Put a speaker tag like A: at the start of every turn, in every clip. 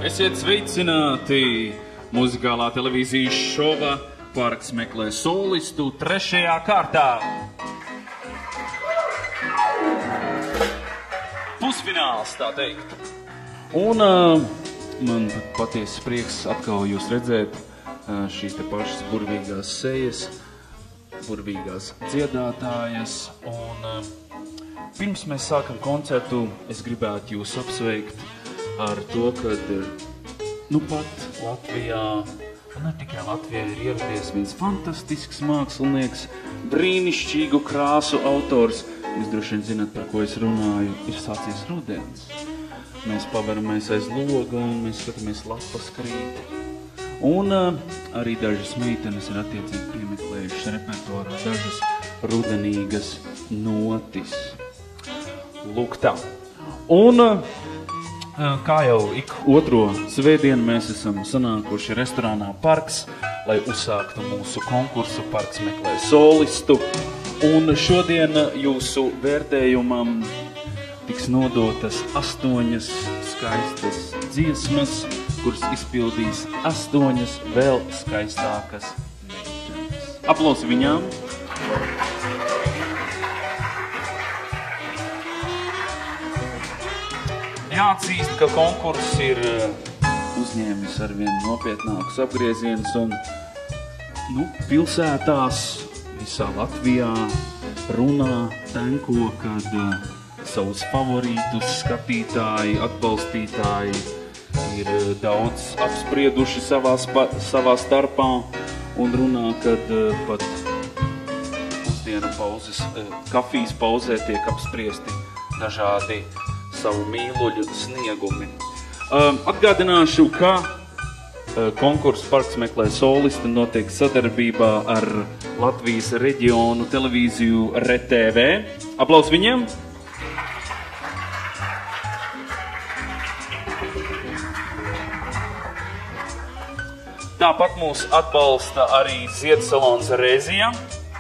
A: Esiet sveicināti muzikālā televīzijas šova Parks meklē solistu 3. kārtā. Pusfināls, tā teikt. Un man patiesi prieks atkal jūs redzēt šīs te pašas burvīgās sejas, burvīgās dziedātājas. Un pirms mēs sākam koncertu, es gribētu jūs apsveikt ar to, kad nu pat Latvijā, un ne tikai Latvijā, ir ieradies viens fantastisks mākslinieks, brīnišķīgu krāsu autors. Jūs droši vien zināt, par ko es runāju. Ir sācies rudens. Mēs paveramies aiz loga un mēs skatāmies lapas krīt. Un arī dažas meitenes ir attiecīgi piemeklējušas repertuārā dažas rudenīgas notis. Lūk tā. Un kā jau ik otro svētdienu mēs esam sanākuši restorānā Parks, lai uzsāktu mūsu konkursu Parks meklē solistu. Un šodien jūsu vērtējumam tiks nodotas 8 skaistas dziesmas, kuras izpildīs 8 vēl skaistākas meitenes. Aplausi viņām! Jāatzīst, ka konkurss ir uzņēmis arvien nopietnākus apgriezienus un pilsētās visā Latvijā runā, tenko, kad savus favorītus skatītāji, atbalstītāji ir daudz apsprieduši savā starpā un runā, kad pat pusdienu pauzes, kafijas pauzē tiek apspriesti dažādi savu mīluļu sniegumi. Atgādināšu, ka konkurss Parks meklē solistu notiek sadarbībā ar Latvijas reģionu televīziju RTV. Aplaus viņiem! Tāpat mūs atbalsta arī Ziedsalons Rēzija.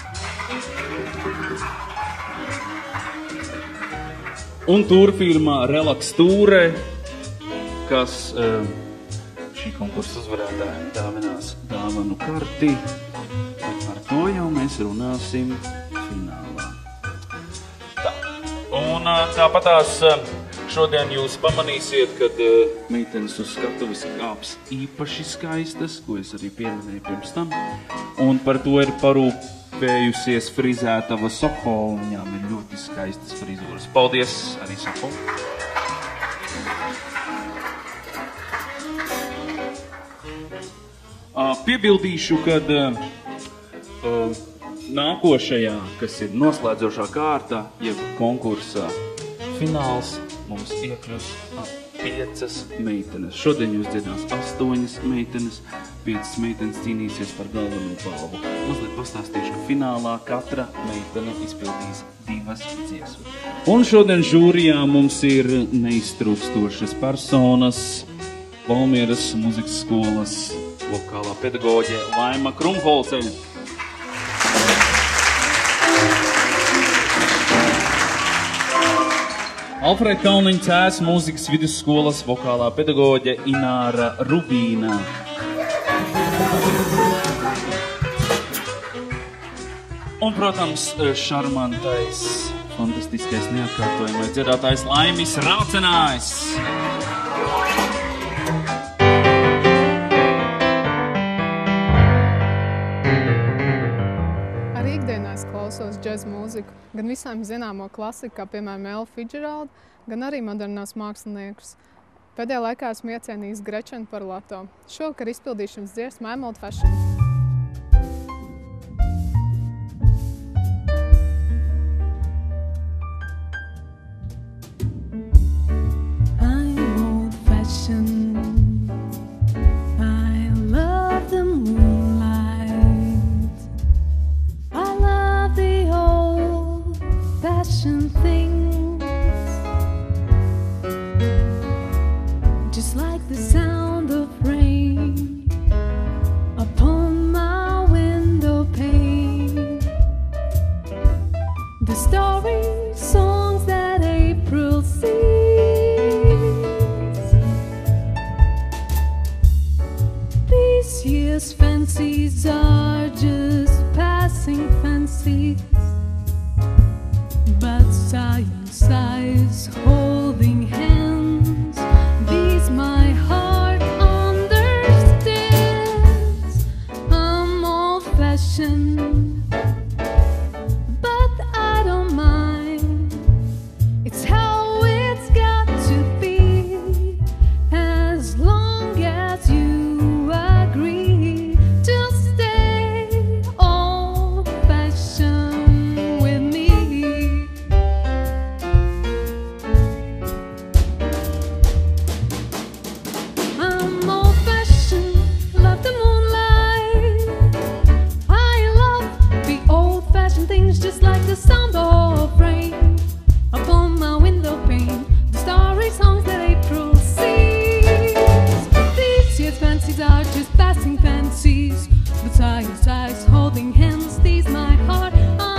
A: Un turfirma Relax Tūre, kas šī konkursa uzvarētāja dāvinās dāvanu karti. Bet par to jau mēs runāsim finālā. Tā. Un tāpatās šodien jūs pamanīsiet, kad meitenes uz skatuves kāps īpaši skaistas, ko es arī pieminēju pirms tam. Un par to ir parūpējusies frizētava Soho, un viņām ir ļoti skaistas frizūras. Paldies arī Soho! Piebildīšu, kad nākošajā, kas ir noslēdzošā kārta, jeb konkursa fināls, mums iekļūs 5 meitenes. Šodien jūs dziedās 8 meitenes, 5 meitenes cīnīsies par galveno balvu. Mazliet pastāstīšu, ka finālā katra meitene izpildīs 2 dziesmas. Un šodien žūrijā mums ir neiztrūkstošas personas, Valmieras muzikas skolas vokālā pedagoģe Laima Krumholce. Alfrēda Kalniņa Cēsu muzikas vidusskolas vokālā pedagoģe Ināra Rubīna. Un, protams, šarmantais, fantastiskais, neatkārtojamais dziedātājs Laimis Raucenājs.
B: Džez mūziku, gan visām zināmo klasiku, kā piemēram Ella Fitzgerald, gan arī modernās māksliniekus. Pēdējā laikā esmu iecienījis Gretchenu Parlato. Šovakar izpildīšanas dziesma I'm Old Fashioned.
C: Just like the sound of rain upon my window pane, the story songs that April sings eyes holding hands, these my heart understands. I'm old-fashioned, but I don't mind. It's how it's got to be, as long as you agree to stay old-fashioned with me. I'm old-fashioned, love the moonlight. I love the old-fashioned things, just like the sound of rain upon my window pane, the starry songs that April sings. These year's fancies are just passing fancies, but sighs holding hands, these my heart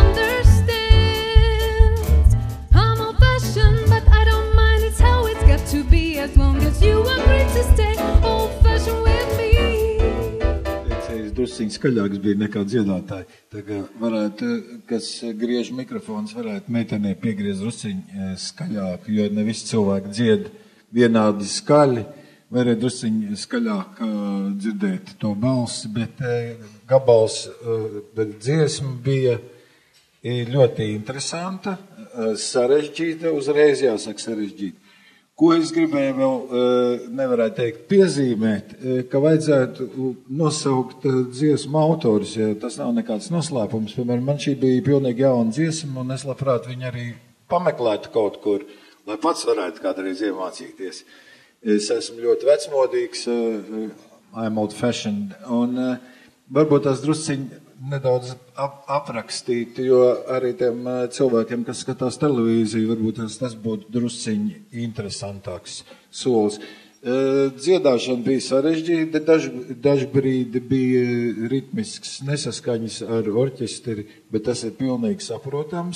C: understands. I'm old-fashioned, but I don't mind, it's how it's got to be, as long as you agree to stay old-fashioned with me.
D: Teicējis drusciņ skaļāks bija nekā dziedātāji. Tā kā varētu, kas griež mikrofons, varētu meitenē piegriezt drusciņ skaļāk, jo ne visi cilvēki dzied vienādi skaļi. Varēja drusciņ skaļāk dzirdēt to balsi, bet gabals, bet dziesma bija ļoti interesanta, sarežģīta, uzreiz jāsaka sarežģīta. Ko es gribēju vēl, nevarētu teikt, piezīmēt, ka vajadzētu nosaukt dziesmu autorus, ja tas nav nekāds noslēpums. Piemēram, man šī bija pilnīgi jauna dziesma, un es labprāt viņu arī pameklētu kaut kur, lai pats varētu kādreiz iemācīties. Es esmu ļoti vecmodīgs, I'm old-fashioned, un varbūt tās drusciņi nedaudz aprakstīt, jo arī tiem cilvēkiem, kas skatās televīziju, varbūt tas būtu drusciņi interesantāks solis. Dziedāšana bija sarežģīta, dažbrīdi bija ritmisks nesaskaņas ar orķestri, bet tas ir pilnīgi saprotams.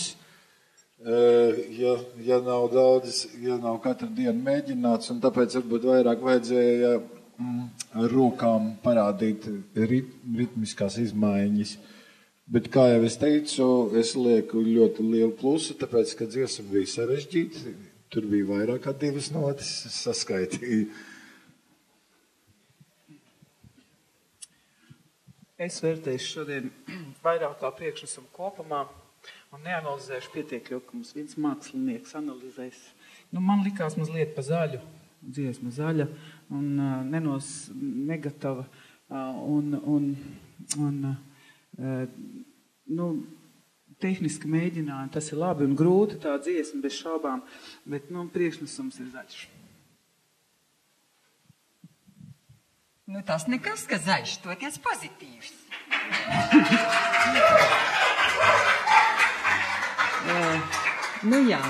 D: Ja nav daudz, ja nav katru dienu mēģināts, un tāpēc varbūt vairāk vajadzēja ar rokām parādīt ritmiskās izmaiņas. Bet, kā jau es teicu, es lieku ļoti lielu plusu, tāpēc, ka dziesma bija sarežģīta, tur bija vairāk kā 2 notis, es saskaitīju.
E: Es vērtēšu šodien vairāk kā priekšnesumu kopumā un neanalizēšu pietiekļu, ka mums viens mākslinieks analizēs. Man likās mazliet pa zaļu, dziesma zaļa un negatava tehniski mēģinājumi, tas ir labi un grūti, tā dziesma bez šaubām, bet priekšnesums ir zaļš.
F: Tas nekas, ka zaļš, toties pozitīvs. Jā.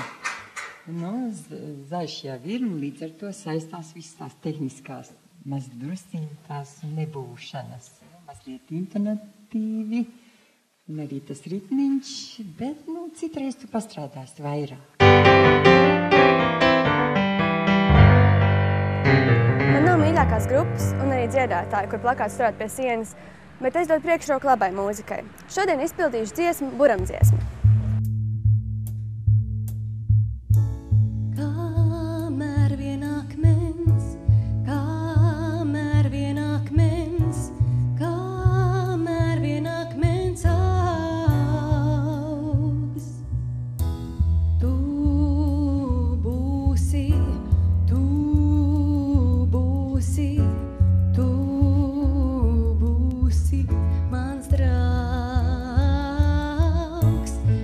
F: Zaļš jau ir, un līdz ar to saistās visas tās tehniskās mazdrusciņas nebūšanas. Mazliet intonatīvi, un arī tas ritmiņš, bet, citreiz tu pastrādāsi vairāk.
G: Man nav mīļākās grupas un arī dziedātāji, kur plakāts turēt pie sienas, bet es dotu priekšroku labai mūzikai. Šodien izpildīšu dziesmu Buramdziesmu.
C: Mans draugs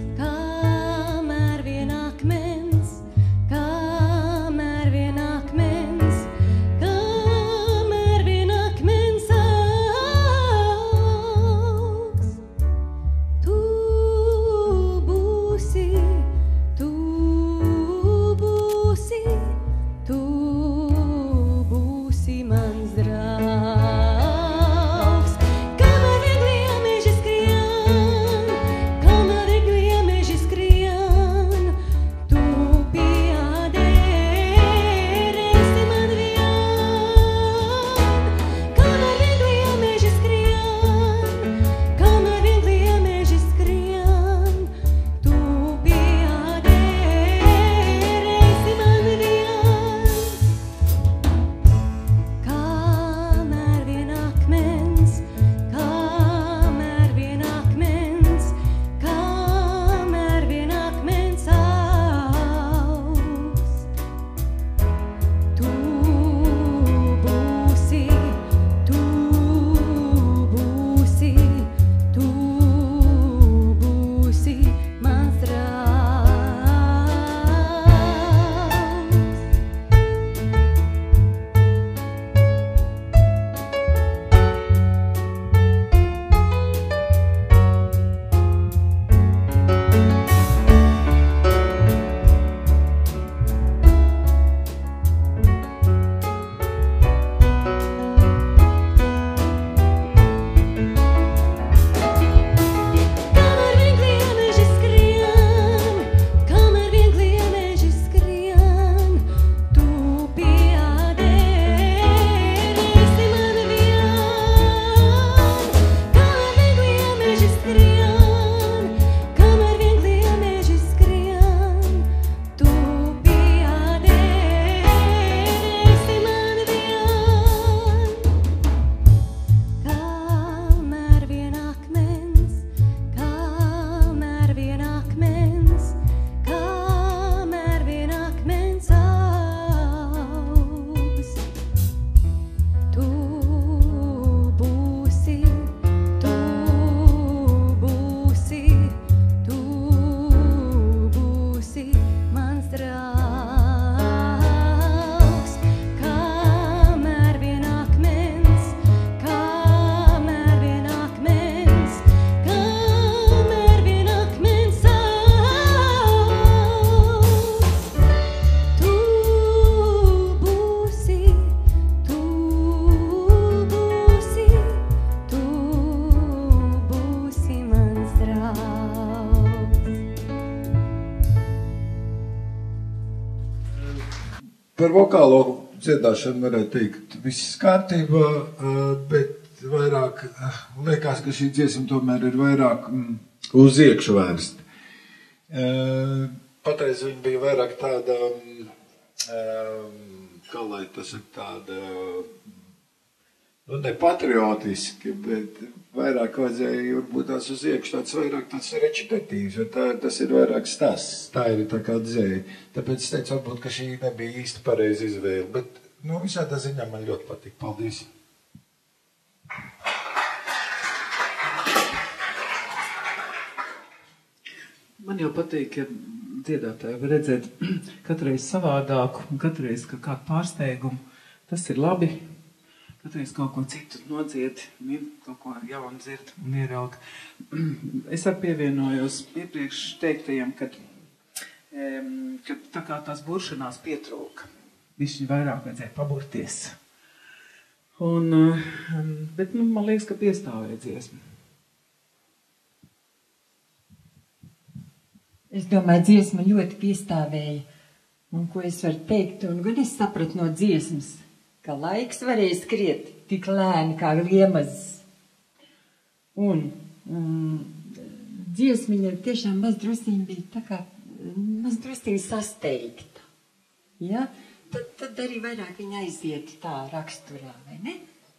D: par vokālo dziedāšanu varētu teikt, viss kārtībā, bet vairāk liekas, ka šī dziesma tomēr ir vairāk uz iekšu vērsta. Patreiz viņa bija vairāk tāda, kā lai tas ir tāda, ne patriotiski, bet vairāk vajadzēja varbūt tās uz iekšu, tāds vairāk tāds recitatīvs, jo tas ir vairāk stāsts, tā ir tā kā dzēja. Tāpēc es teicu, varbūt, ka šī nebija īsti pareiza izvēle, bet, visādā ziņā man ļoti patīk. Paldies!
E: Man jau patīk, ja dziedātāji var redzēt katreiz savādāku un katreiz kādu pārsteigumu. Tas ir labi. Katreiz kaut ko citu nodzied, kaut ko jaunu dzird un ieraug. Es arī pievienojos iepriekš teiktajiem, kad tā kā tās buršanās pietrūka. Višķi vairāk vajadzēja paburties. Bet man liekas, ka piestāvēja dziesma.
F: Es domāju, dziesma ļoti piestāvēja. Un ko es varu teikt, un gan es sapratu no dziesmas, ka laiks varēja skriet tik lēni kā liemazs. Un dziesmiņa tiešām mazdrusciņ bija tā kā mazdrusciņ sasteigta. Ja? Tad arī vairāk viņa aiziet tā raksturā, vai ne?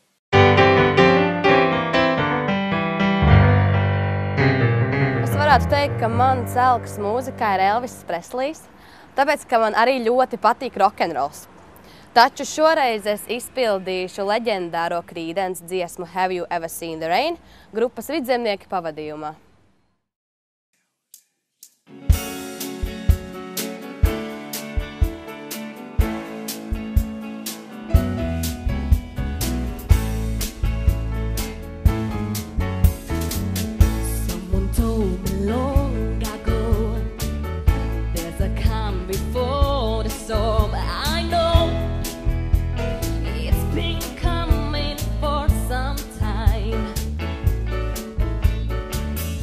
G: Es varētu teikt, ka man celkas mūzikā ir Elvis Preslijs, tāpēc, ka man arī ļoti patīk rokenrols. Taču šoreiz es izpildīšu leģendāro Creedence dziesmu Have You Ever Seen the Rain grupas Vidzemnieki pavadījumā.
C: Someone told me long ago there's a calm before the storm. I know it's been coming for some time.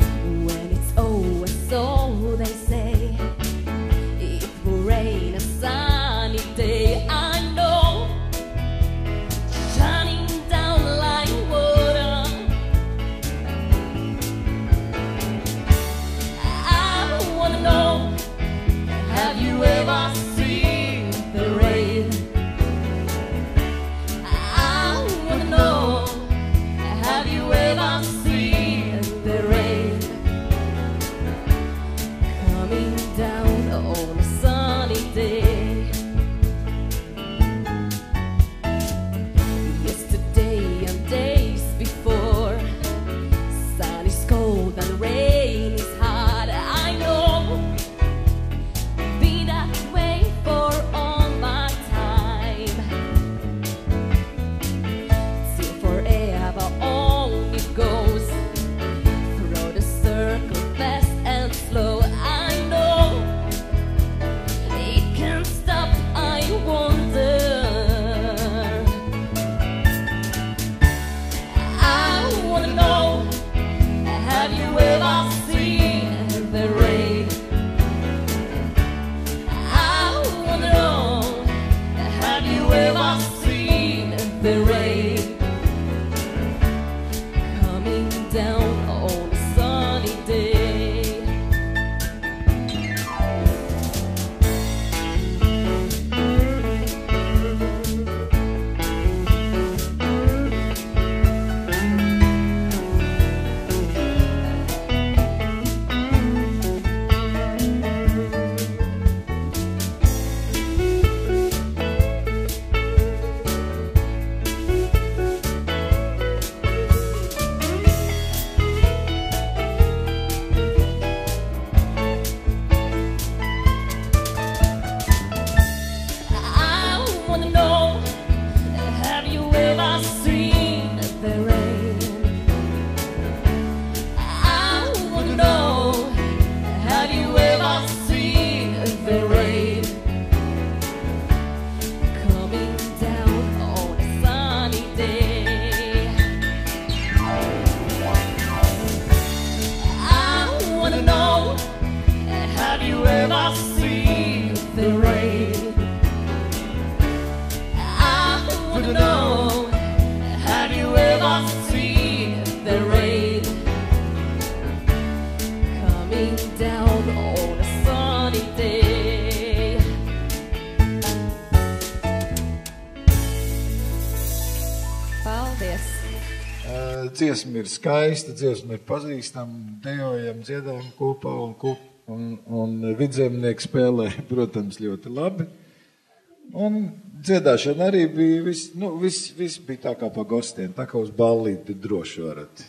D: dziesma ir skaista, dziesma ir pazīstama, dejojam, dziedājam kopā un vidzemnieki spēlē, protams, ļoti labi. Un dziedāšana arī bija, viss bija tā kā pa gostiem, tā kā uz ballīti droši varat.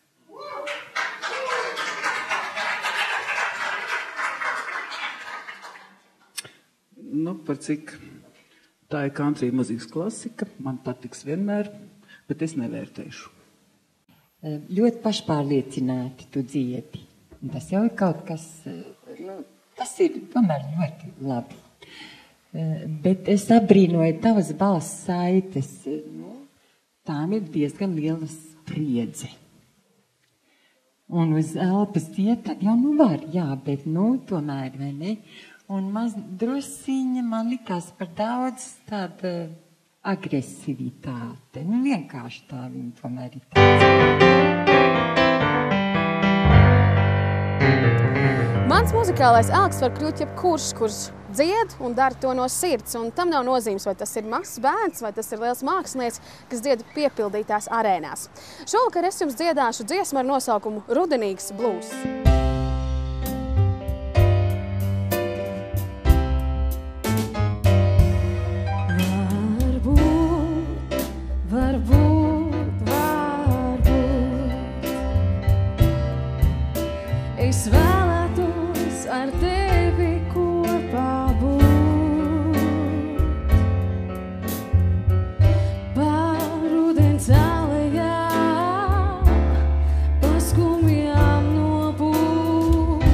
E: Par cik tā ir country mūzikas klasika, man patiks vienmēr, bet es nevērtēšu.
F: Ļoti pašpārliecināti tu dziedi. Tas jau ir kaut kas, tas ir tomēr ļoti labi. Bet es abrīnoju tavas balss saites. Tām ir diezgan liela spriedze. Un uz elpas iet, tad jau var, jā, bet tomēr, vai ne? Un maz drusciņa man likās par daudz tāda agresivitāte. Vienkārši tā viņa tomēr ir tāda.
H: Mans muzikālais elks var kļūt jebkurš, kurš dzied un dara to no sirds. Un tam nav nozīmes, vai tas ir mazs bērns, vai tas ir liels mākslinieks, kas dzied piepildītās arēnās. Šovakar es jums dziedāšu dziesmu ar nosaukumu Rudenīgs blūzs.
C: Es vēlētos ar tevi kopā būt. Pār rudens alejām, pa skumjām nopūtām.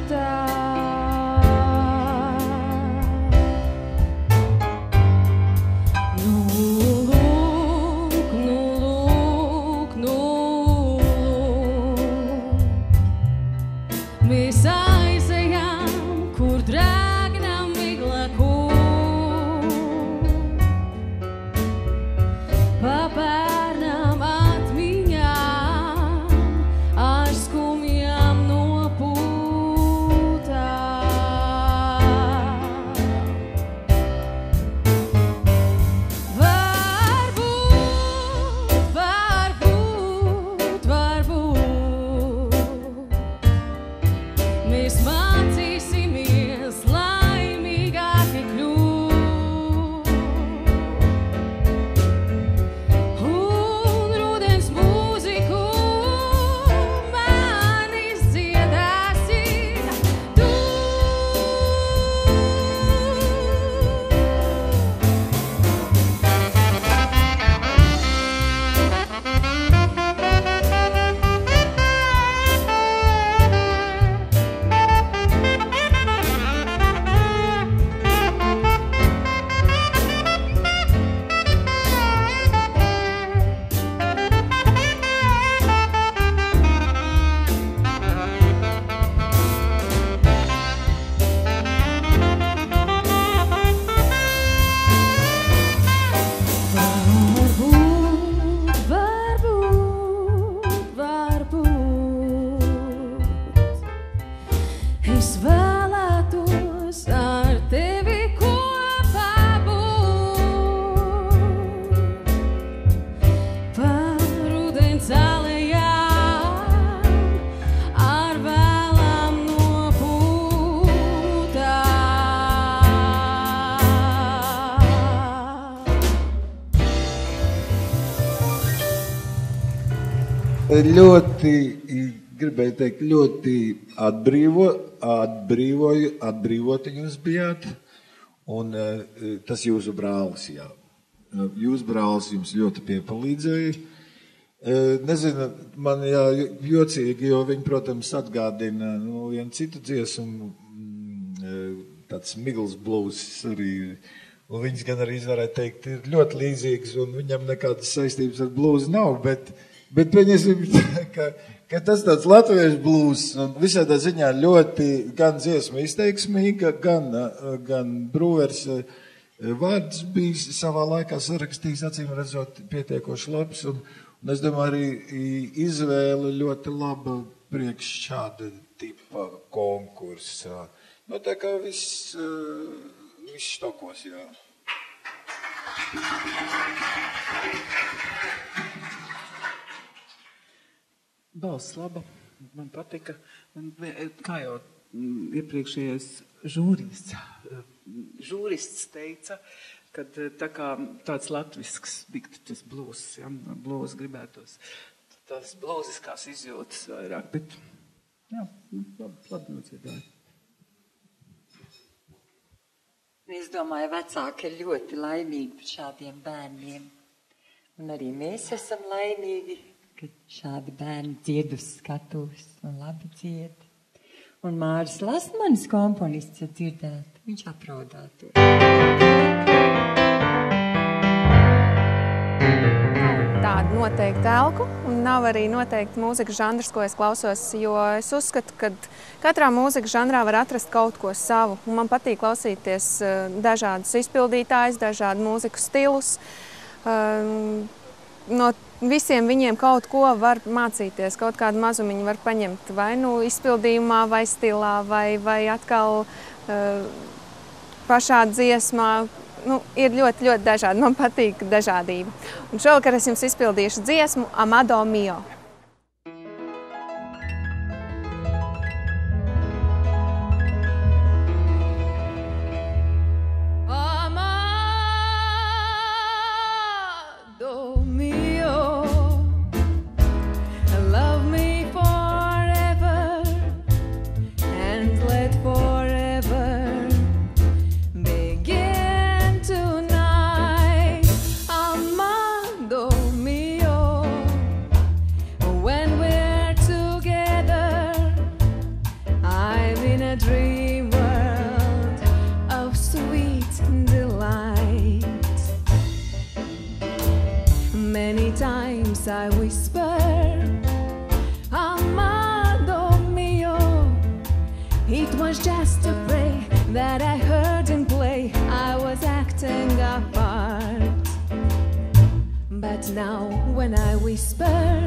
C: Mēs aizejām, kur drēgnam migla kūp. Pa pērnām atmiņām, ar skumjām nopūtām. Varbūt mēs mācīsimies laimīgāki kļūt. Un rudens mūziku man izdziedāsi tu. Varbūt es vēlētos ar tevi kopā būt. Par rudens alejām, ar vēlām nopūtām.
D: Ļoti, gribēju teikt, ļoti atbrīvoti jūs bijāt, un tas jūsu brālis, jā. Jūsu brālis jums ļoti piepalīdzēja. Nezinu, man jocīgi, jo viņi, protams, atgādina vienu citu dziesmu, tāds Migls blūzs arī, un viņas gan arī varētu teikt, ir ļoti līdzīgs, un viņam nekādas saistības ar blūzi nav, bet viņas ir, ka tas tāds latviešu blūzs, un visādā ziņā ļoti gan dziesma izteiksmīga, gan Brūvers vārds bija savā laikā sarakstījis, acīm redzot, pietiekoši labs, un es domāju, arī izvēle ļoti laba priekš šāda tipa konkursa. Tā kā viss štokos, jā.
E: balss laba, man patika. Kā jau iepriekšējais žūrists teica, kad tāds latvisks dikti tas blūzs, ja, blūzs gribētos. Tās blūziskās izjūtas vairāk, bet jā, labi nodziedāju.
F: Es domāju, vecāki ir ļoti laimīgi par šādiem bērniem. Un arī mēs esam laimīgi, ka šādi bērni dzied uz skatuves un labi dzied. Un Māris Lasmanis komponists, ja dzirdētu, viņš apraudātu.
H: Tādu noteiktu elku un nav arī noteikti mūzikas žanrs, ko es klausos, jo es uzskatu, ka katrā mūzikas žanrā var atrast kaut ko savu. Un man patīk klausīties dažādus izpildītājus, dažādu mūzikas stilus. No visiem viņiem kaut ko var mācīties, kaut kādu mazumiņu var paņemt vai nu izpildījumā, vai stilā, vai atkal pašā dziesmā. Nu, ir ļoti, ļoti dažādi. Man patīk dažādība. Un šovakar es jums izpildīšu dziesmu Amado Mio.
C: Amado mio, love me forever and let forever begin tonight. Amado mio, when we're together, I'm in a dream world of sweet delight. Many times I whisper, Amado mio. It was just a pray that I heard him play. I was acting a part. But now when I whisper,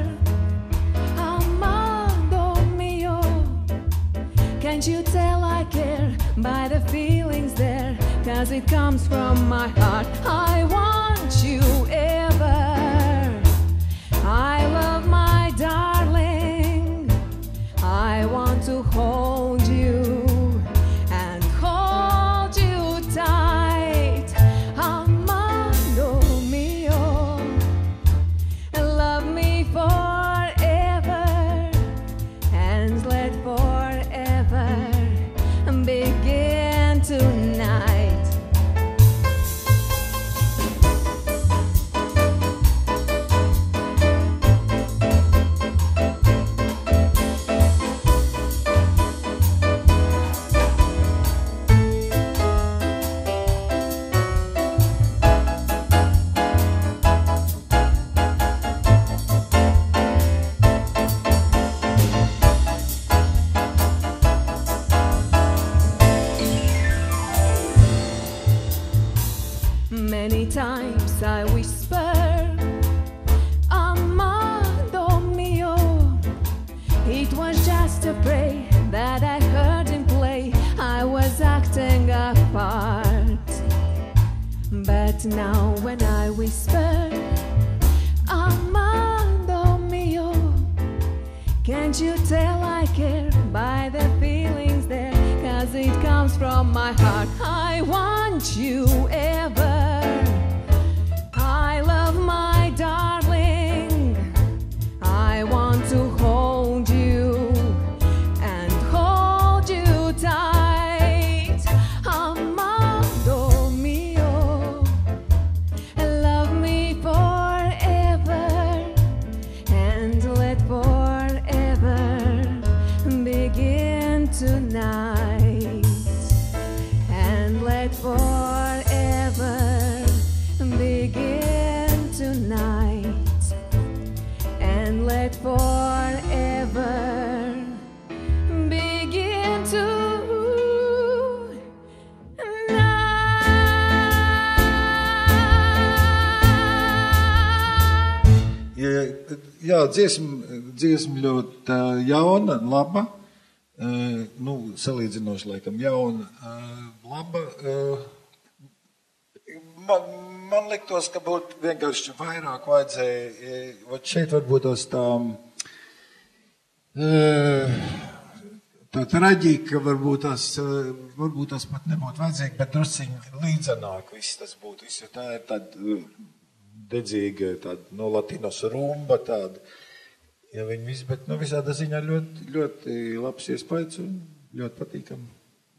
C: Amado mio, can't you tell I care by the feelings there? 'Cause it comes from my heart. I want you ever. I love my darling. I want to hold you and hold you tight. Amado mio, love me forever and let forever begin tonight. Many times I whisper, Amado mio. It was just a pray that I heard him play. I was acting a part. But now when I whisper, Amado mio, can't you tell I care by the feelings there? 'Cause it comes from my heart. I want you ever. I love my darling. I want to hold you and hold you tight. Amado mio, love me forever and let forever begin tonight. And let forever begin tonight. And let forever begin tonight.
D: Jā, dziesma ļoti jauna, laba. Nu, salīdzinoši laikam jauna, laba. Man liktos, ka būtu vienkārši vairāk vajadzēja, šeit varbūt tos tā Tā traģika varbūt tas pat nebūtu vajadzīgi, bet drusciņi līdzenāk viss tas būtu. Jo tā ir tāda dedzīga, tāda latinos rumba tāda. Ja viņi visi, bet visādā ziņā ļoti, ļoti labs iespējas un ļoti patīkami.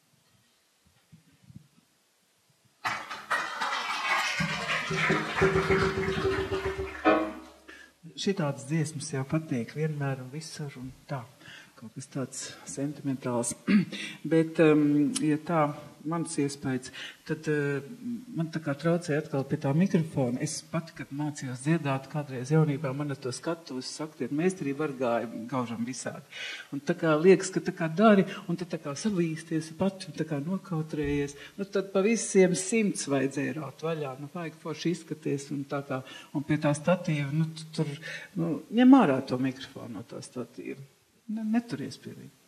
E: Šitādas dziesmas jau patīk vienmēr un visur un tā. Kaut kas tāds sentimentāls. Bet, ja tā mans iespējas, tad man tā kā traucēja atkal pie tā mikrofona. Es pati, kad mācījos dziedāt kādreiz jaunībā, man ar to skatos, saktiet, meistarība gāja gaužam visādi. Un tā kā liekas, ka tā kā dari, un tad tā kā savīsties pati, un tā kā nokautrējies. Tad pa visiem 100 vajadzēja raut vaļā. Vajag forši izskaties, un tā kā, un pie tā statīva, tur, ņem ārā to mikrofonu no tā statīva. Neturies pie viņa.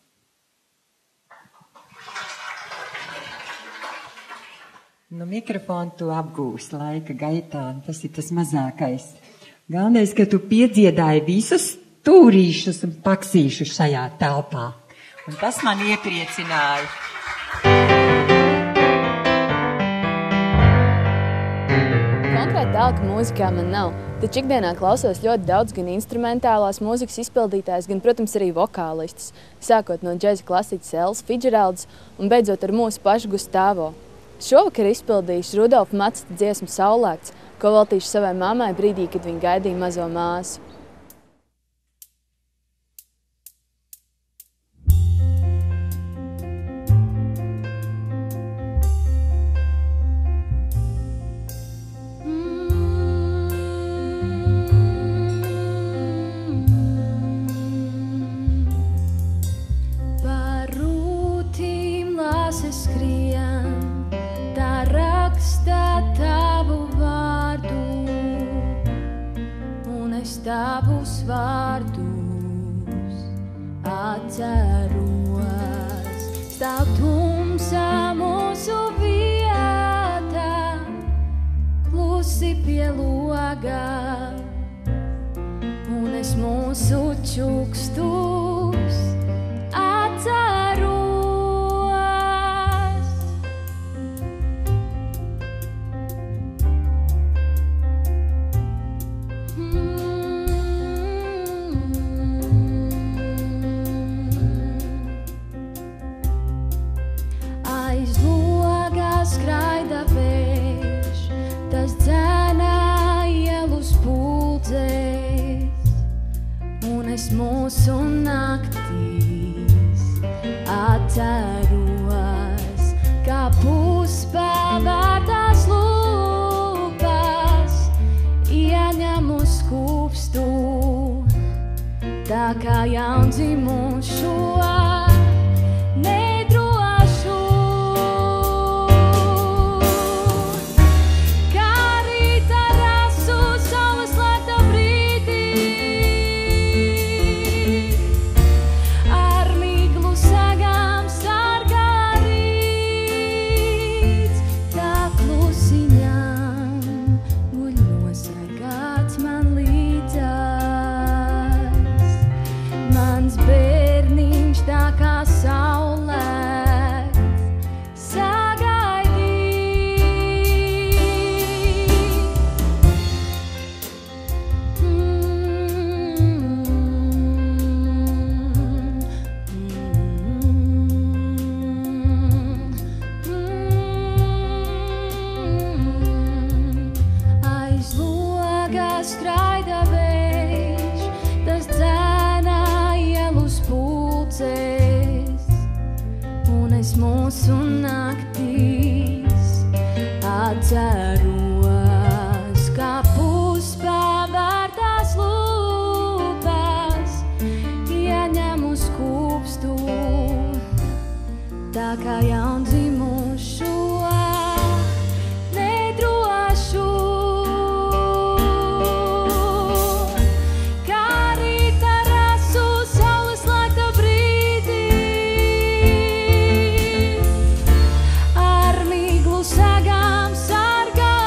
F: Mikrofonu tu apgūsi laika gaitā, tas ir tas mazākais. Galvenais, ka tu piedziedāji visus stūrīšus un paksīšus šajā telpā. Un tas man iepriecināja.
I: Konkrēti tālāk mūzikā man nav, taču ikdienā klausos ļoti daudz gan instrumentālās mūzikas izpildītājs, gan, protams, arī vokālistus, sākot no džeza klasiķis Ellas Fitzgeralds un beidzot ar mūsu pašu Gustavo. Šovakar izpildīšu Rudolfa Maceta dziesmu Saulēkts, ko veltīšu savai mammai brīdī, kad viņa gaidīja mazo māsu.
C: Tavus vārdus atceros, stāv tumsā mūsu vietā, klusi pie logā, un es mūsu čukstus atceros. Skraida vējš, tas dzēnā ielu spuldzēs, un es mūsu naktīs atceros, kā puspavārtās lūpas ieņemu skūpstu, tā kā jaundzimušo. Mūsu naktīs atceros, kā puspavārtās lūpas ieņemu skūpstu, tā kā jaundzimušo nedrošu. Sagām sargā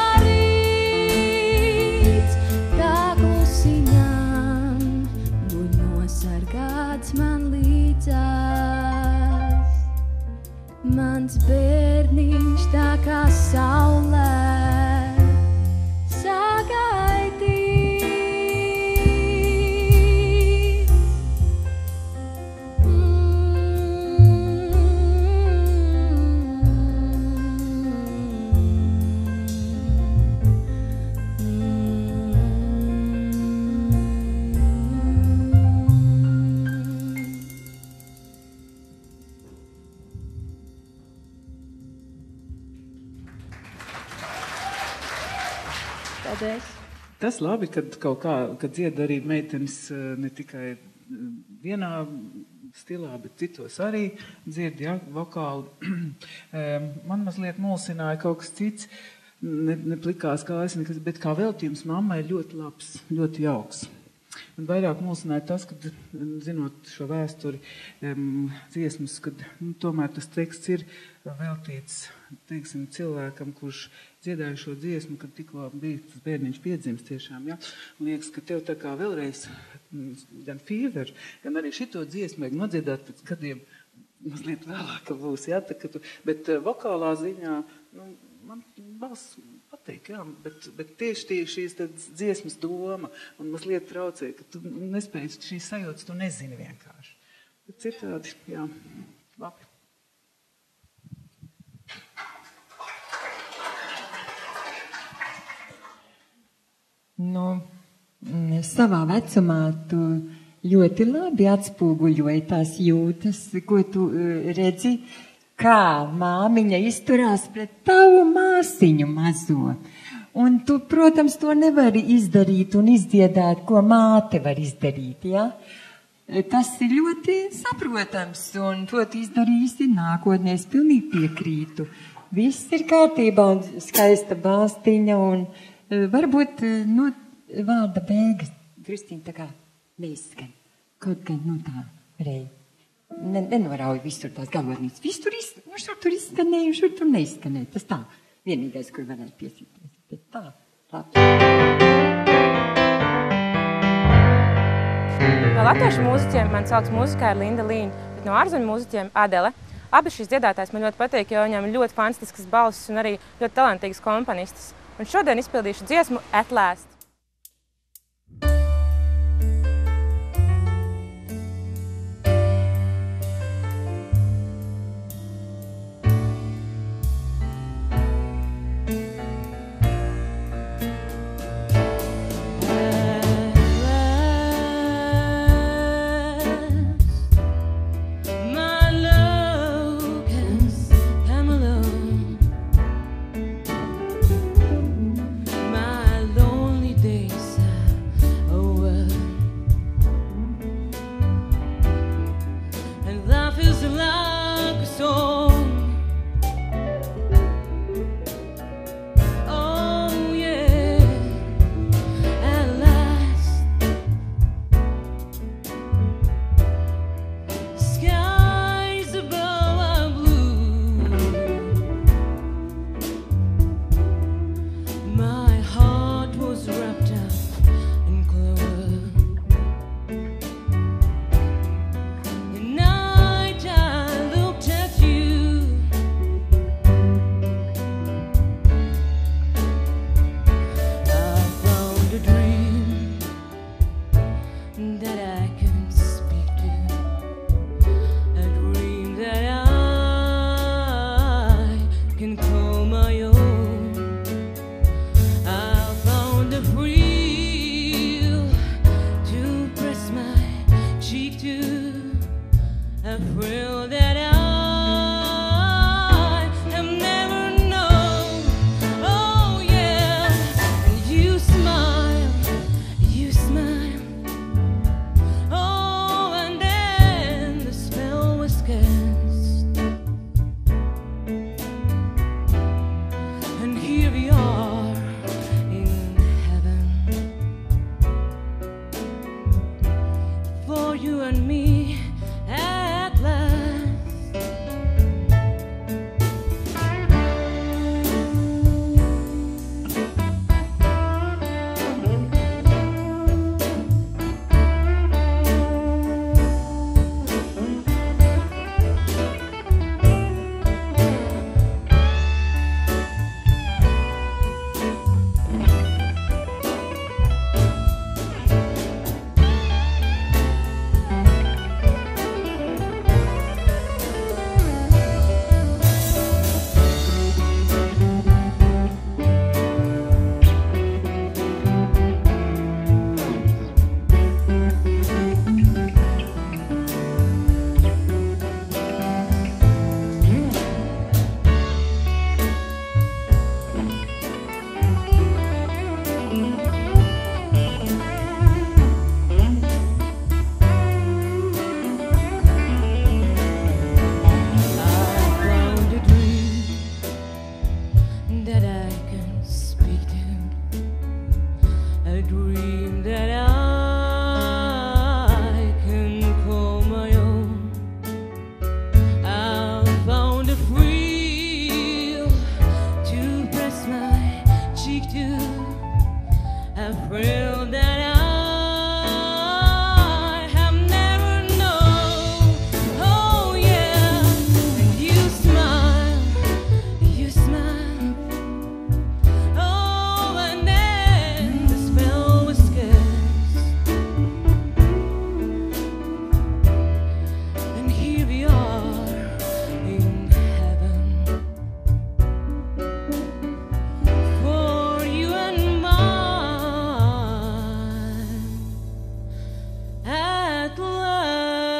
I: Paldies!
E: Tas labi, kad kaut kā, kad dzied arī meitenes ne tikai vienā stilā, bet citos arī dzied, ja, vokāli. Man mazliet mulsināja kaut kas cits, ne plikās kājas, bet kā veltījums mammai ļoti labs, ļoti jauks. Un vairāk mulsināja tas, kad, zinot šo vēsturi dziesmas, kad tomēr tas teksts ir veltīts, teiksim, cilvēkam, kurš dziedāja šo dziesmu, kad tikko bija tas bērniņš piedzims tiešām, ja? Liekas, ka tev tā kā vēlreiz gan Fever, gan arī šito dziesmu vajag nodziedāt pēc gadiem mazliet vēlāk būs, ja? Bet vokālā ziņā, man balss patīk, jā, bet tieši šīs dziesmas doma un mazliet traucē, ka tu nespēji šīs sajūtas, tu nezini vienkārši. Bet citādi, jā, labi.
F: Savā vecumā tu ļoti labi atspūguļoji tās jūtas, ko tu redzi, kā māmiņa izturās pret tavu māsiņu mazo. Un tu, protams, to nevari izdarīt un izdziedāt, ko māte var izdarīt, ja? Tas ir ļoti saprotams, un to tu izdarīsi nākotnē, es pilnīgi piekrītu. Viss ir kārtībā un skaista bāstiņa, un varbūt, vārda beigas drusciņ tā kā neizskan. Kaut gan, tā, rei. Nenorauj visur tās galvotnīcas. Šur tur izskanēja un šur tur neizskanēja. Tas tā, vienīgais, kur varētu piesīties. Bet tā, labi.
J: No latviešu mūziķiem man sauc mūzikā ir Linda Līņa, bet no ārzemju mūziķiem Adele. Abi šīs dziedātājs man ļoti patīk, jo viņam ir ļoti fantastiskas balsis un arī ļoti talantīgas komponistas. Un šodien izpildīšu dziesmu At Last.
C: Lonely that I can speak to, a dream that I can call my own. I found a thrill to press my cheek to, a thrill that I have never known. Oh yeah, and you smile. Oh, and then the spell was cast, and here we are in heaven, for you and mine at last.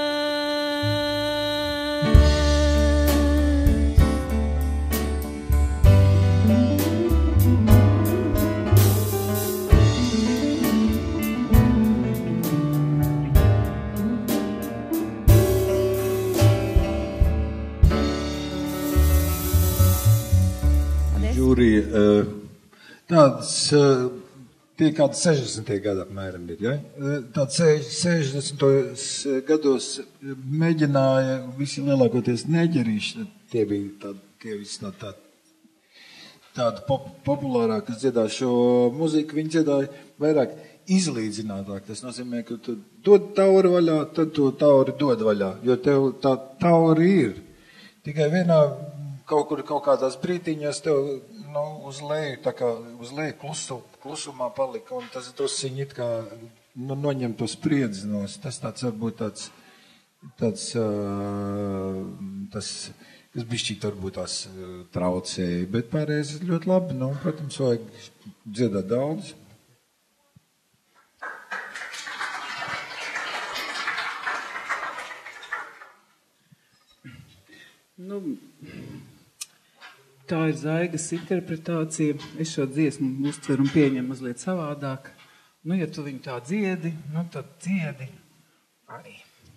D: Jūrija, tāds tie kādi 60. gadi apmēram ir, ja? Tāds 60. gados mēģināja visi lielākoties neģerīši, tie bija visi no tāda populārāk, kas dziedā šo muziku, viņi dziedāja vairāk izlīdzinātāk. Tas nozīmē, ka tu dod tauri vaļā, tad tu tauri dod vaļā, jo tev tā tauri ir. Tikai vienā kaut kādās brītiņās tev uz leju, tā kā uz leju klusumā palika, un tas drusciņi it kā noņem to spriedzi nos. Tas tāds varbūt tāds kas bišķīt varbūt tās traucēja, bet pārējais ir ļoti labi. Protams, vajag dziedāt daudz.
E: Tā ir Zaigas interpretācija. Es šo dziesmu uztveru un pieņemu mazliet savādāk. Ja tu viņu tā dziedi, tad dziedi arī.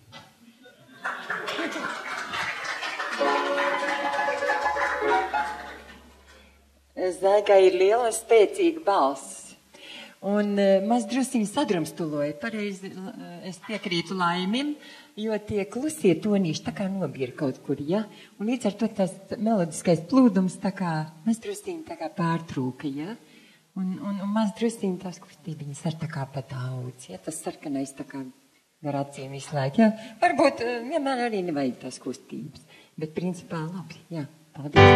F: Zaigai ir liela spēcīga balss. Un maz drusciņi sadrumstuloja. Pareizi es piekrītu Laimim, jo tie klusie tonīši tā kā nobīra kaut kur, ja? Un līdz ar to tas melodiskais plūdums tā kā maz drusciņi tā kā pārtrūka, ja? Un maz drusciņi tās kustībiņas ar tā kā pa daudz, ja? Tas sarkanais tā kā gar acīm visu laiku, ja? Varbūt vienmēr arī nevajag tās kustības, bet principā labi, jā. Paldies.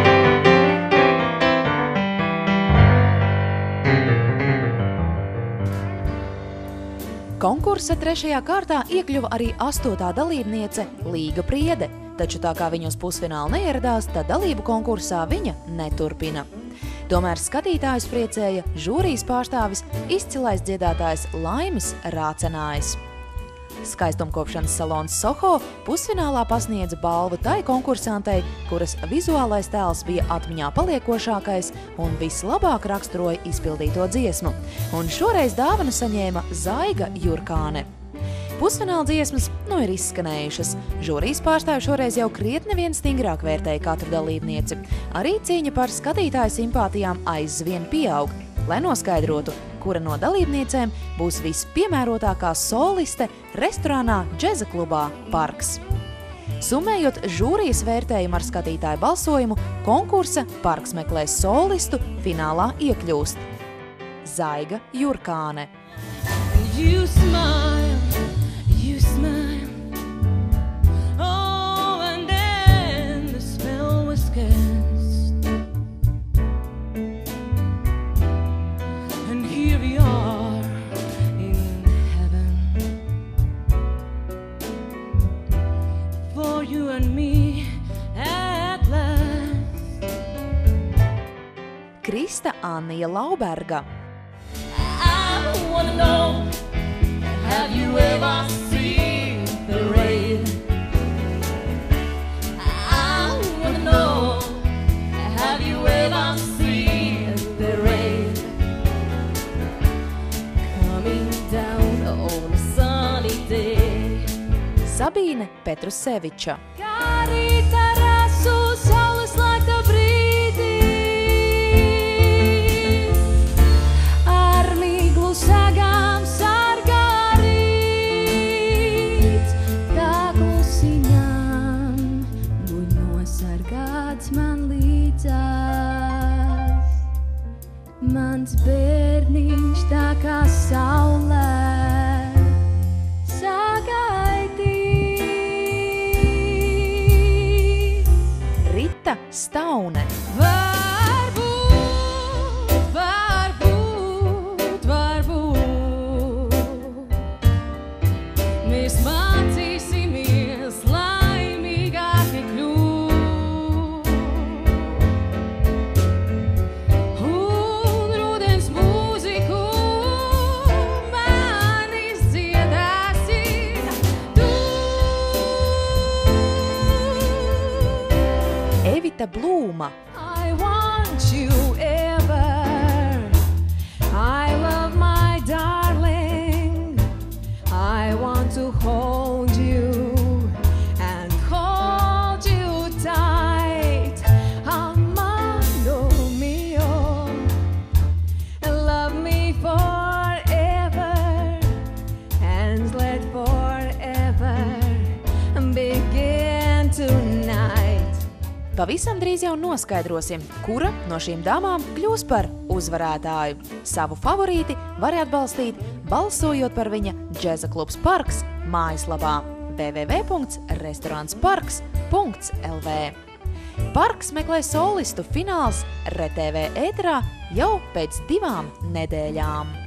K: Konkursa 3. kārtā iekļuva arī 8. dalībniece Līga Priede, taču tā kā viņa uz pusfinālu neieradās, tad dalību konkursā viņa neturpina. Tomēr skatītājus priecēja žūrijas pārstāvis izcilais dziedātājs Laimis Rācenājs. Skaistumkopšanas salons Soho pusfinālā pasniedza balvu tai konkursantei, kuras vizuālais tēls bija atmiņā paliekošākais un vislabāk raksturoja izpildīto dziesmu. Un šoreiz dāvanu saņēma Zaiga Jurkāne. Pusfināla dziesmas ir izskanējušas. Žūrijas pārstāvi šoreiz jau krietni vien stingrāk vērtēja katru dalībnieci. Arī cīņa par skatītāju simpātijām aizvien pieaug. Lai noskaidrotu, kura no dalībniecēm būs vispiemērotākā soliste restorānā Džeza klubā Parks. Summējot žūrijas vērtējumu ar skatītāju balsojumu, konkursa Parks meklēs solistu finālā iekļūst Zaiga Jurkāne.
C: You smile, you smile. Oh, and then the spell was cast, and here we are in heaven, for you and me at last.
K: Krista Annija Lauberga.
C: I wanna know, have you ever seen the rain? I wanna know, have you ever seen the rain coming down on a sunny day?
K: Sabīne Petruseviča.
C: Kā rīta rasu saules laikta brīdī, Mans bērniņš tā kā saulē sagaidīt.
K: Rita Staune.
C: Mēs mācīsimies laimīgāki kļūt. Un rudens mūziku man izdziedāsi tu.
K: Evita Blūma.
C: I want you ever. I love my darling. I want to hold you and hold you tight. Amado mio, love me forever and let forever begin tonight.
K: Pavisam drīz jau noskaidrosim, kura no šīm dāmām kļūs par uzvarētāju. Savu favorīti var atbalstīt, balsojot par viņa Džeza klubs Parks mājaslapā www.restaurantsparks.lv. Parks meklē solistu fināls RTV ēterā jau pēc 2 nedēļām.